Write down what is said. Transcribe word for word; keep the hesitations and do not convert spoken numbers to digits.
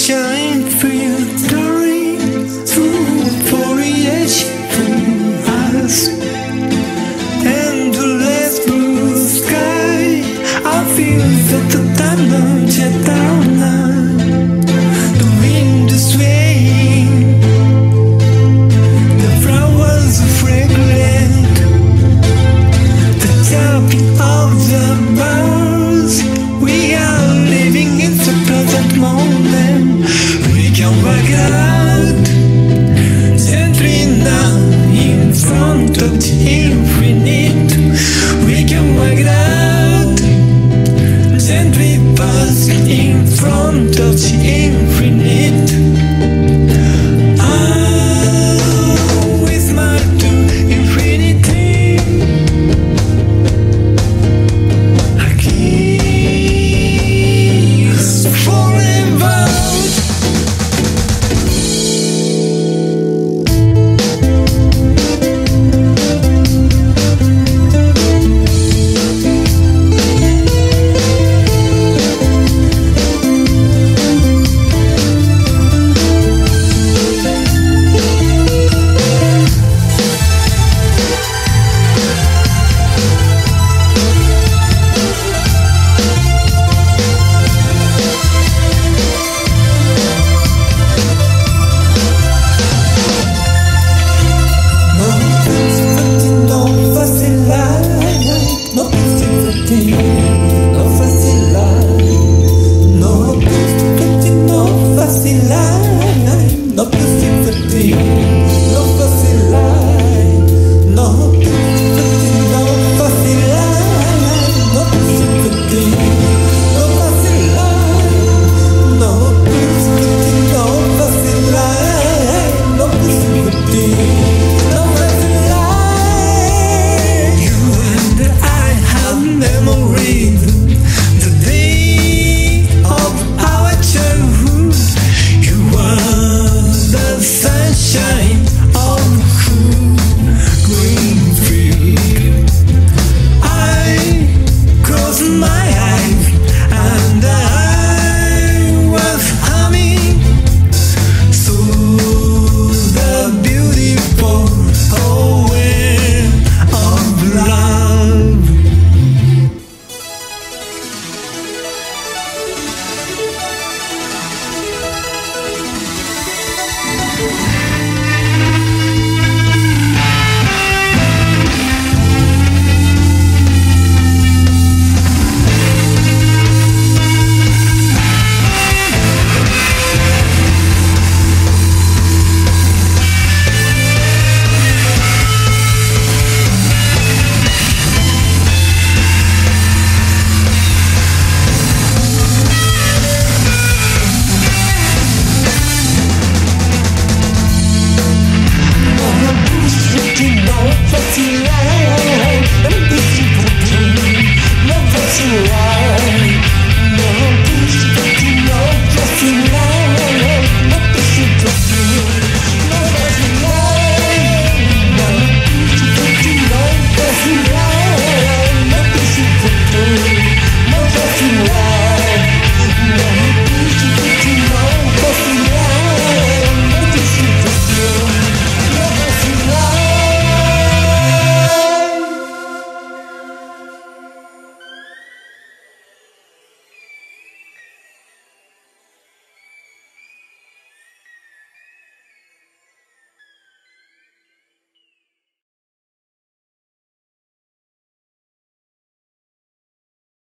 sunshine filtering through foliage for us. Endless blue sky, I feel that the tunnel jet down now. The wind is swaying, the flowers are fragrant, the tapping of the birds. We are living in the present moment. We can work it out, gently now in front of the infinite. We can work it out, gently pass in front of the infinite.